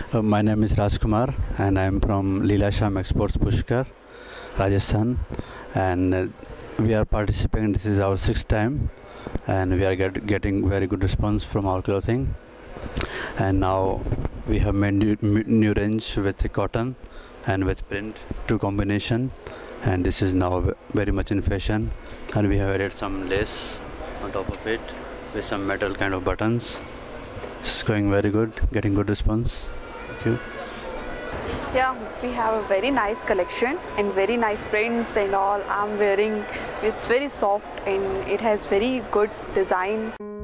My name is Rajkumar and I am from Leela Sham Exports Pushkar, Rajasthan, and we are participating. This is our sixth time and we are getting very good response from our clothing, and now we have made new range with the cotton and with print, two combination, and this is now very much in fashion, and we have added some lace on top of it with some metal kind of buttons. It's going very good, getting good response. Thank you. Yeah, we have a very nice collection and very nice prints and all. I'm wearing, it's very soft and it has very good design.